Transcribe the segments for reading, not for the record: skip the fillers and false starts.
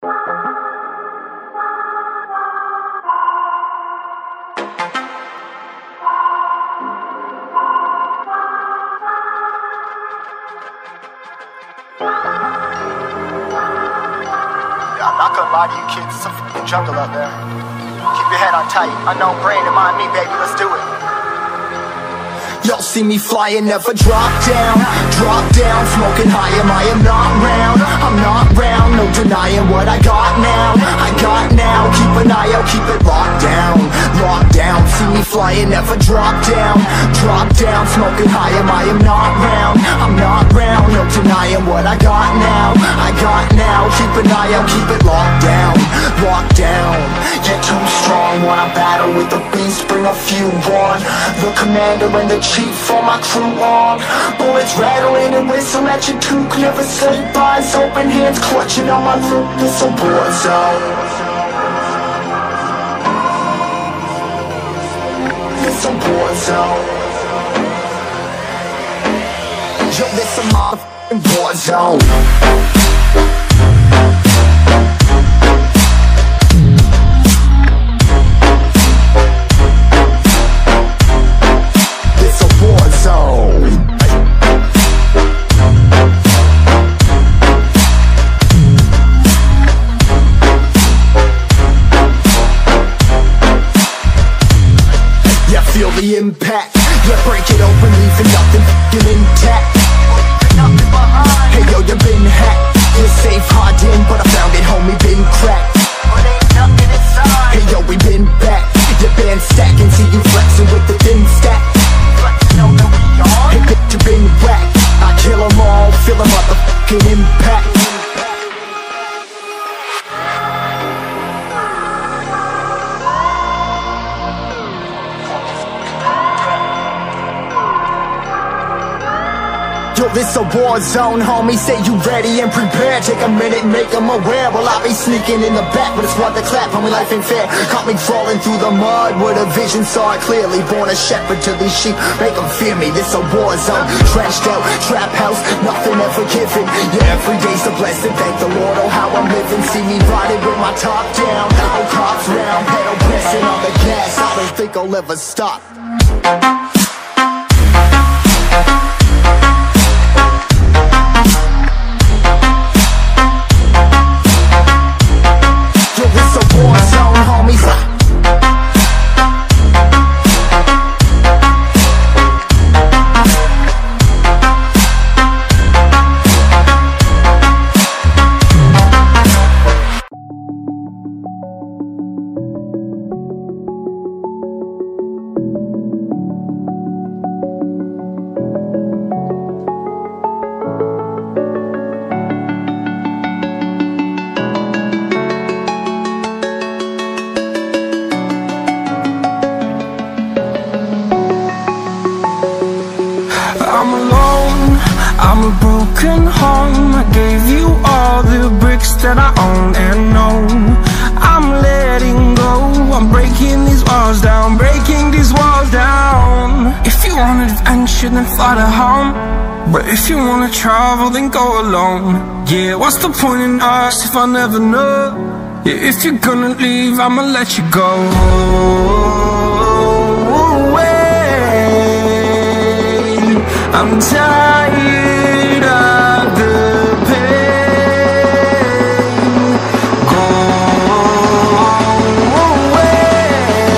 I'm not gonna lie to you kids, it's a f***ing jungle out there. Keep your head on tight, unknown brain and mind me, baby, let's do it. Y'all see me flying, never drop down, smoking high, I am not round, I'm not round, no denying what I got now, keep an eye out, keep it locked down, see me flying, never drop down, smoking high, I am not round, I'm not round, no denying what I got now, keep an eye out, keep it locked down, get too strong, wanna battle with the beast, bring a few on, the commander and the chief for my crew on. Bullets rattling and whistle at your toque. Never sleep, eyes open, hands clutching on my loop. This a war zone. This a war zone. Yo, this a motherfucking war zone. The impact, yeah, break it open, leaving nothing f***ing intact. Hey yo, you been hacked, you're safe hiding, but I found it, homie, been cracked. Hey yo, we been back, your band stacking, see you flexing with the thin stack. Hey bitch, you been whacked, I kill them all, feel the motherfucking impact. Yo, this a war zone, homie, say you ready and prepared. Take a minute, make them aware. Well, I be sneaking in the back, but it's what the clap, homie, life ain't fair. Caught me crawling through the mud with a vision, saw it clearly. Born a shepherd to these sheep, make them fear me. This a war zone, trashed out, trap house, nothing ever given. Yeah, every day's a blessing, thank the Lord, oh how I'm living. See me riding with my top down, oh cops round, pedal pressing on the gas. I don't think I'll ever stop. I'm alone, I'm a broken home. I gave you all the bricks that I own and know. I'm letting go, I'm breaking these walls down, breaking these walls down. If you want adventure, then fly to home. But if you wanna travel, then go alone. Yeah, what's the point in us if I never know? Yeah, if you're gonna leave, I'ma let you go. I'm tired of the pain. Go away.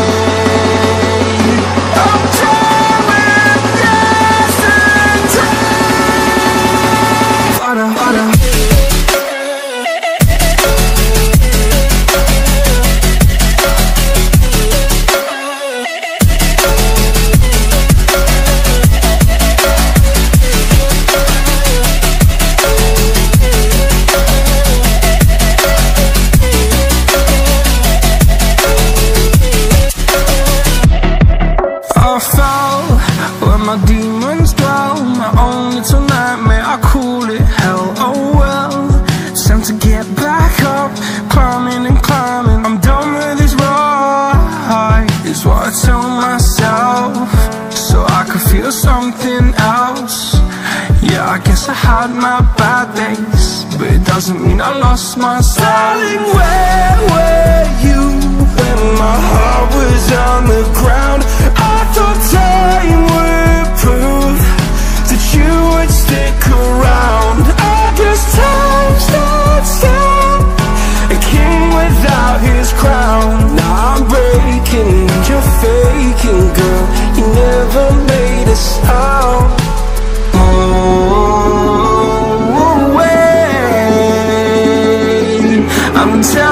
I'm tired of yesterday. Harder, harder. My demons dwell, my own little nightmare, I call it hell, oh well. It's time to get back up, climbing and climbing. I'm done with this ride, is what I tell myself, so I could feel something else. Yeah, I I guess I had my bad days, but it doesn't mean I lost my style. Darling, where were you when my heart was on the ground? I thought time would prove that you would stick around. I guess time stood still, a king without his crown. Now I'm breaking and you're faking, girl. You never made a sound. I'm